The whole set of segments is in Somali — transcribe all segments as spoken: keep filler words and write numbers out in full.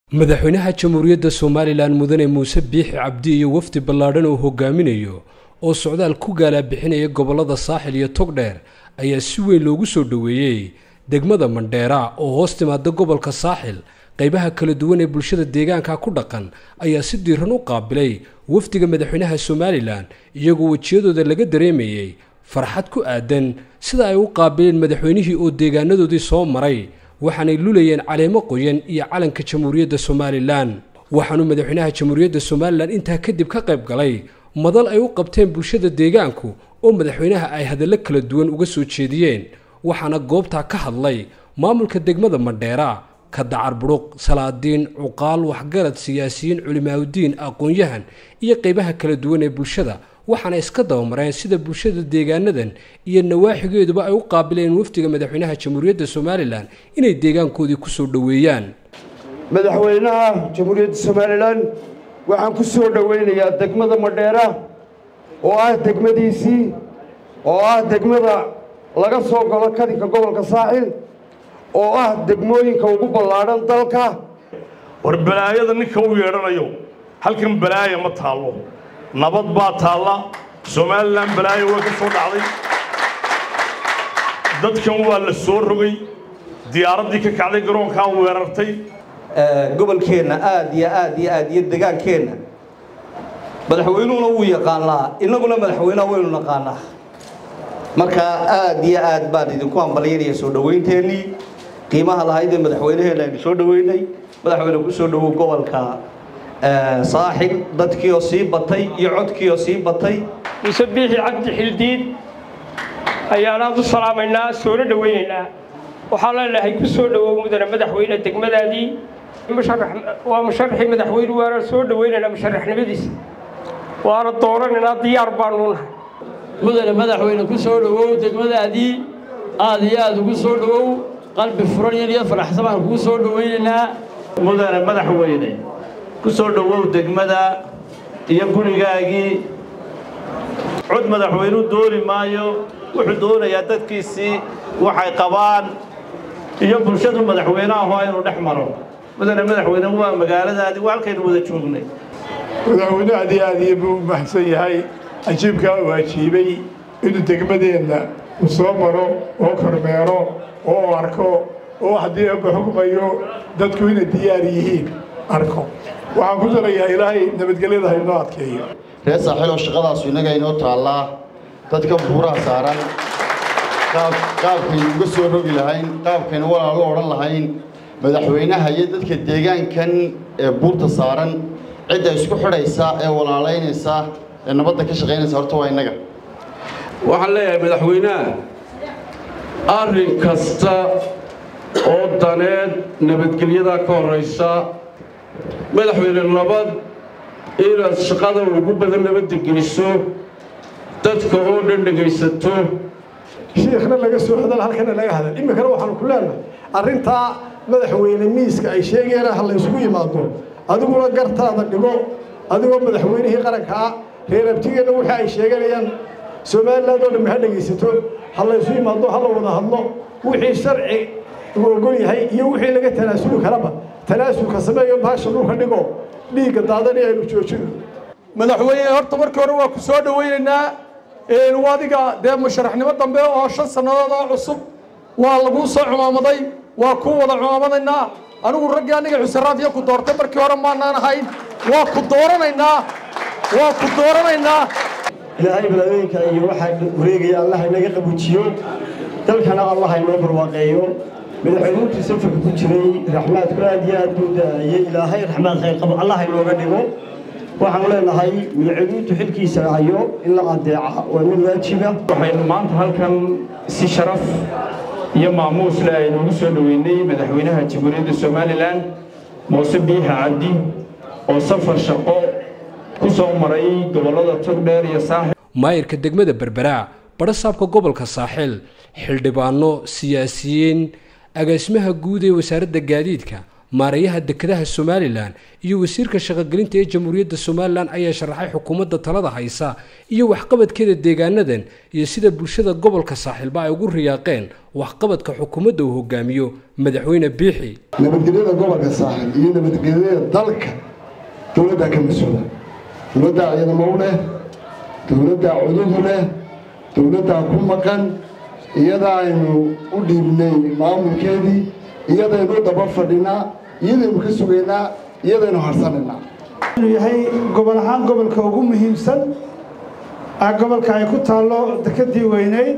madaxweynaha jamhuuriyadda Soomaaliland mudane Muuse Biixi Cabdi iyo wafdi ballaadhan oo hogaaminayo oo socdaal ku gaala bixinaya gobolada Saaxil iyo Togdheer ayaa si weyn loogu soo dhaweeyay degmada Mandheera oo hoos timaada gobolka Saaxil qaybaha kala duwan ee bulshada deegaanka ku dhaqan ayaa si diiran u qaabilay wafdiga madaxweynaha Soomaaliland iyagoo wajiyadooda laga dareemayay farxad ku aadan sida ay u qaabileen madaxweynihii oo deegaanadoodii soo maray waxaanay lulayeen caleemo qoyan iyo calanka jamhuuriyadda Soomaaliland waxaanu madaxweynaha jamhuuriyadda Soomaaliland intaa kadib ka qayb galay madal ay u qabteen bulshada deegaanku oo madaxweynaha ay hadallo kala duwan uga soo jeediyeen waxaana goobta ka hadlay maamulka degmada Mandheera ka dacar buruq salaadiin cuqaal waxgarad siyaasiyiin culimaadiin aqoon-yahan iyo qaybaha kala duwan ee bulshada waxaana iska dabamareen sida bulshada deegaanadan iyo nawaaxigeeduba ay u qaabileen wafdiga madaxweynaha jamhuuriyadda Soomaaliland inay deegaankoodii ku soo dhaweeyaan madaxweynaha jamhuuriyadda Soomaaliland waxaan ku soo dhaweynayaa degmada Mandheera oo ah degmadiisii oo ah degmada laga soo galo kadinka gobolka Saaxil oo ah degmooyinka ugu ballaadhan dalka war balaayada ninka uu yeedhanayo halkan balaaya ma taalo nabad baa taala Soomaaliland balaayo way ka soo dhacday dadkan waa la soo rogay diyaaradii ka kacday garoonka weerartay gobolkeena aad iyo aad iyo aad iyo deegaankeena madaxweynuhuna uu yaqaanaa inaguna madaxweynaha waynu naqaanaa marka aad iyo aad baan idinku ambalyeynaya soo dhaweynteeni qiimaha lahayd ee madaxweynaheena aynu soo dhaweynay madaxweyne ku soo dhawow gobolka saaxil dadkii oo sii batay iyo codkii oo sii batay Muuse Biixi Cabdi Xildiid ayaana u salaameynaa soo dhaweynaynaa waxaa la leeyahay ku soo dhawow mudane madaxweyne degmadaadii musharax waa musharaxii madaxweyne waana soo dhaweynaynaa musharaxnimadiisa waana dooranaynaa diyaar baanu nahay mudane madaxweyne ku soo dhawow degmadaadii aad iyo aad ugu soo dhawow qalbi furan iyo faraxsan baan ku soo dhaweynaynaa mudane madaxweyne ku soo dhawow degmada iyo gurigaagii cod madaxweynuhu dooni maayo wuxuu doonayaa dadkiisii waxay qabaan iyo bulshadu madaxweynaha oo inuu dhex maro mudane madaxweyne waa magaaladaadii waa halkaynu wada joognay madaxweyne aad iyo aad iyo u mahadsan yahay ajiibkaa uu ajiibay inuu degmadeenna uu soo maro oo kormeero oo arko oo haddii uu xukumayo dadku inay diyaar yihiin arko waxaan ku darayaa ilaahay nabadgelyada haynoo adkeeyo reer Saaxil oo shaqadaas inaga inoo taallaa dadka buuraha saaran qaab qaabkii uga soo rogi lahayn qaabkeen walaalo oran lahayn madaxweynaha iyo dadka deegaankan ee buurta saaran cidda isku xidhaysa ee walaalaynaysa ee nabadda ka shaqeynaysa horta waa inaga waxaan leeyahay madaxweynaha arrin kasta oo daneed nabadgelyada ka horeysa madaxweyne nabad inaad shaqada ugu badan nabadda geliso dadka oo dhan dhagaysato sheekhna laga soo hadal halkana laga hadal imikana waxaan ku leenahay arrintaa madaxweyne miiska ay sheegayaan hal la isugu yimaado adiguna gartaada dhigo adigoo madaxweynihii qaranka ah reer abtigeena waxa ay sheeganayaan Soomaaliland oo dhan ma dhagaysato hal la isugu yimaado hal la wada hadlo wixii sharci uu ogol yahay iyo wixii laga tanaasulo kalaba tanaasulka sameeyo baasha dhulka dhigo dhiiga daadanaya aynu joojino madaxweyne horta markii hore waa ku soo dhaweynaynaa ee wadiga dee musharaxnimo dambe oo shan sanadood oo cusub waa lagu soo cumaamaday waa ku wada cumaamadaynaa anigu ragga aniga xusaraafya ku doortay markii hore maanaan ahayn waa ku dooranaynaa waa ku dooranaynaa ilaahay balaayoyinka iyo waxa wareegaya Allah inaga qabuujiyo dalkana Allah inoo barwaaqeeyo madaxweynuhu safarka ku jiray raxmaadku aad iyo aad u daayay ilaahay raxmaad khayr qabo Allah inooga dhigo waxaan leenahay madaxweynuhu xilkiisa ayo in la adeeco waa mid waajib ah waxaynu maanta halkan si sharaf iyo maamuus leh aynu ugu soo dhaweynay madaxweynaha jamhuuriyadda Soomaaliland Muuse Biixi Cabdi oo safar shaqo ku soo maray gobolada Togdheer iyo Saaxil maayirka degmada Berbera barasaabka gobolka Saaxil xildhibaano siyaasiyiin agaasimaha guud ee wasaaradda gaadiidka maareeyaha dekedaha Somaliland iyo wasiirka shaqagelinta ee Jamhuuriyadda Somaliland ayaa sharaxay xukuumadda talada haysa iyo waxqabadkeeda deegaanadan iyo sida bulshada gobolka saaxilba ay ugu riyaaqeen waxqabadka xukuumadda uu hogaamiyo madaxweyne Biixi. nabadgelyada gobolka saaxil iyo nabadgelyada dalka dowladda ka mas'uula dowladda iyada ma u leh dowladda cudud leh dowladda ku maqan iyada aynu u dhiibnay maamulkeedii iyadaynu daba fadhinaa iyadaynu ka sugaynaa iyadaynu harsananaa inuu yahay gobol ahaan gobolka ugu muhiimsan gobolka ay ku taallo dekedii weyneyd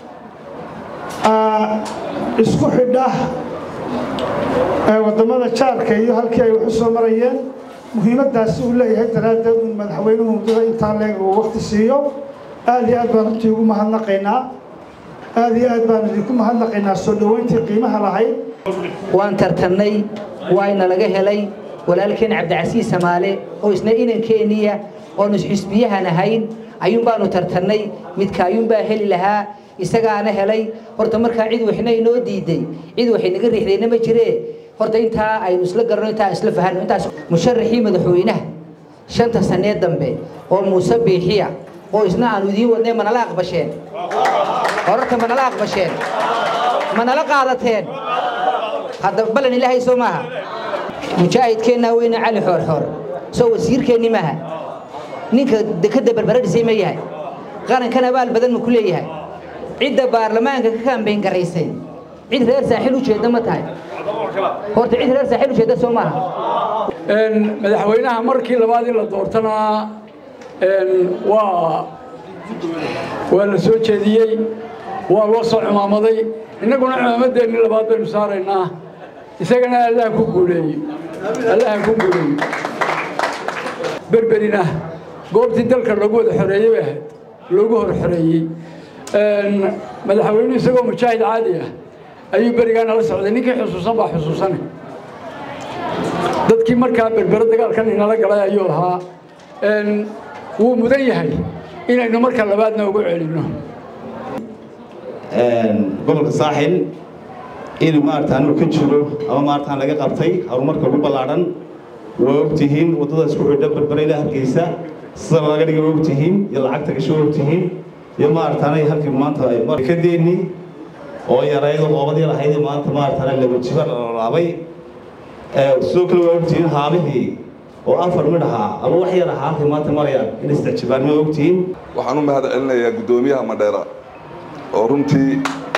isku xidha wadamada jaarka iyo halkii ay wax u soo marayeen muhiimadaasi uu leeyahay daraaddeed in madaxweynuhu muddada intaa leeg uu waqti siiyo aad iyo aad baan runtii ugu mahadnaqaynaa aad iyo aad baan idinku mahadnaqaynaa soo dhoweyntii qiimaha lahayd waan tartannay waayna laga helay walaalkeen cabdicasiis samaale oo isna inankeeniya oon isxisbiyahan ahayn ayuun baanu tartannay midka ayuun baa heli lahaa isagaana helay horta markaa cid waxna inoo diiday cid waxay naga riixdayna ma jiree horta intaa aynu isla garanno intaa isla fahanno intaas musharaxii madaxweynaha shanta sanee dambe oo muuse biixiya oo isna aanu idiin wadnay manala aqbasheen horta manala aqbasheen manala qaadateen hadda balan ilaahay soo maaha mujaahidkeenna weyne cali xoorxoor soo wasiirkeenni maaha ninka dekadda berbera dhisay ma yahay qarankan abaal badan ma ku leeyahay cidda baarlamaanka ka kaambeyn garaysay cid reer saaxil u jeeda ma tahay horta cid reer saaxil u jeeda soo maaha madaxweynaha markii labaad in la doortana waa waa la soo jeediyey waa loo soo cumaamaday innaguna cumaamadeenni labaad baynu saaraynaa isagana allaha ku guuleeyey allaha ku guuleeyey berberina goobtii dalka loogu wada xoreeyey bay ahayd loogu hor xoreeyey madaxweynuhu isagoo mujaahid caadi ah ayuu berigaana la socday ninkii xusuusan baa xusuusane dadkii markaa berbera dagaalkan inala galay ayuu ahaa wuu mudan yahay inaynu marka labaadna ugu celinno gobolka saaxil inuu maartaan uu ka jiro ama maartaan laga qabtay horumarka ugu ballaaran waa ogtihiin waddada isku xidha berbera ilaa hargeysa sida laga dhigay waa ogtihiin iyo lacagta gasho waa ogtihiin iyo maartaanay halkii maanta ay markadeennii oo yaraydo qoobadii lahayd maanta maartaan laba jibar laabay sidoo kale waa ogtihiin haabihii oo afar mid ahaa ama wax yar ahaa halkii maanta marayaan in isticjibaan ma ogtihiin waxaan u mahad celinayaa guddoomiyaha Madheera oo runtii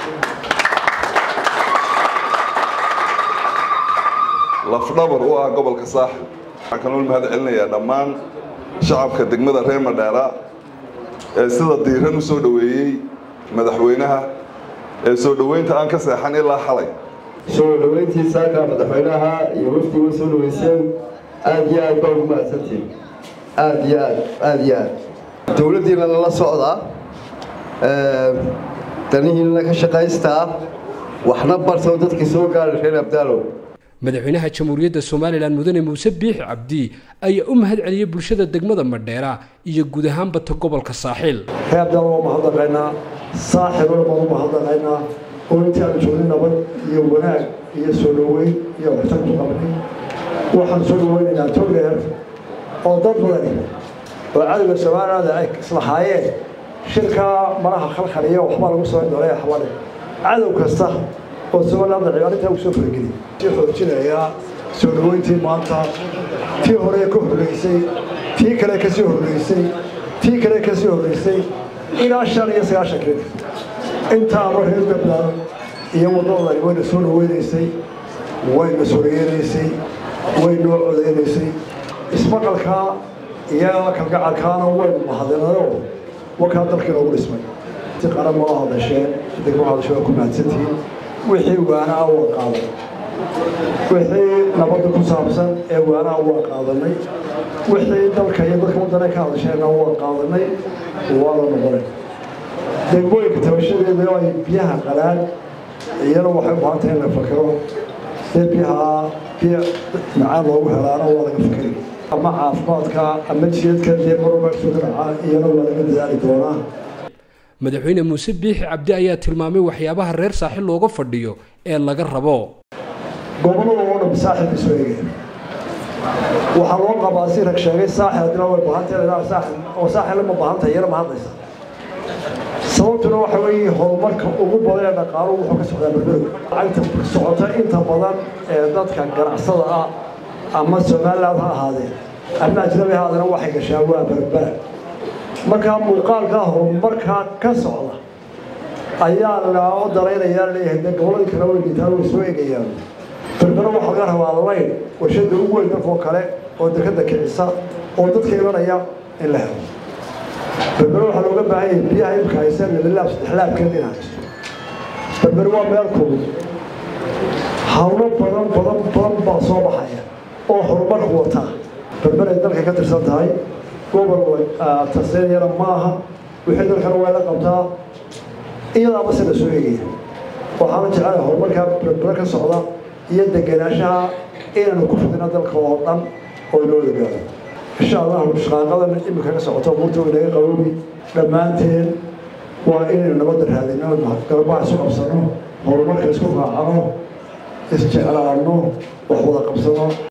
lafdhabar u ah gobolka saaxil waxaan kaloo mahad celinayaa dhammaan shacabka degmada reer Madheera ee sida diiran u soo dhaweeyay madaxweynaha ee soo dhaweynta aan ka seexan ilaa xalay soo dhaweyntiisa ka madaxweynaha iyo wafdiga soo dhaweyseen aad iyo aad baa ugu mahadsantiin aad iyo aad aad iyo aad dowladdiina la socdaa danihiina ka shaqaystaa waxna bartoo dadkii soo gaaray reer abdaalow madaxweynaha Jamhuuriyadda Somaliland mudane Muuse Biixi Cabdi ayaa u mahad celiyay bulshada degmada Madheera iyo guud ahaanba gobolka saaxil reer abdaalow ma hadlayna saaxil oo ma hadlayna oo inta aan joogin nabad iyo wanaag iyo soo dhaweyn iyo waxtar ku qabnay waxaan soo dhaweynaynaa togdheer oo dad badan oo cadawga Soomaaliland ay islahaayeen shirka maraha khalkhaliya waxba lagu soo doolay xawale cadow kasta oo Soomaaliland ciyaarta u soo fargeliyay si xoojinaya soo dhaweyntii maanta tii hore ka horeysay tii kale ka soo horeysay tii kale ka soo horeysay ilaa shan iyo sagaashan kale inta markay gabdhaha iyo wadada wayna soo dhaweynaysay wayna soo yeeraysay wayna codeysay ismaqalka iyo kalgacalkaana wayna mahadnaqo wakaa dalkii loogu dhismay si qaran ma hadasheen degmo hadasho ku mahadsantiin wixii waana waa qaaday wixii nabadda ku saabsan ee waana waa qaadanay wixii dalka iyo dadka wadana ka hadasheen waa qaadanay waa la noqonay degmooyinka tabashadeeda ay biyaha qalaan iyana waxay u baahan tahay in la fakaro si biyaha biyo macaan loogu helaana waa laga fakari ama caafimaadka ama jidadka dee marwalba soo dhaca iyana waa laga dadaali doonaa madaxweyne Muuse Biixi Cabdi ayaa tilmaamay waxyaabaha reer saaxil looga fadhiyo ee laga rabo gobolada oo dhan walba saaxil bay soo eegeen waxaa loo qabaa si rag sheegay saaxil haddina way baahantahay ilaa saaxil oo saaxil ma baahantahay yara ma hadlaysa sababtuna waxa weeye horumarka ugu badan ee dhaqaaluhu wuxuu ka socdaa berbera lacagta socota inta badan ee dadka ganacsada ah ama somaliland ha ahaadeen ama ajnabi ha ahaadeen waxay gashaan waa berbera markaa muuqaalkaa horumarkaa ka socda ayaa loo daraynayaa leeyahay dee gobolladii kale way dhintaan way soo egayaan berbera waxaa laga rabaa labayn warshada ugu weyn dalkoo kale oo dekada kicisa oo dadka imanaya in la helo berbera waxaa looga baahan yahay biyaha imka haysan lalilaab saddexlaabkeed in haysto berbera waa meel kulul hawlo badan badan badan baa soo baxaya oo horumarku wataa berbera ay dalka ka tirsan tahay gobol tanseeriyana ma aha wixii dalkana waa la qabtaa iyadaaba se la soo eegaya waxaana jecelahay horumarkaa berbera ka socda iyo degenaanshaha inaanu ku fidino dalka oo dhan oo inoo ogaado insha allah shaqaaqadan imika ka socoto buurta inaga qaboobi dhammaanteen waa inaynu nabadda raadino garbaha isu qabsano horumarka isku raacano isjeclaano wax wada qabsano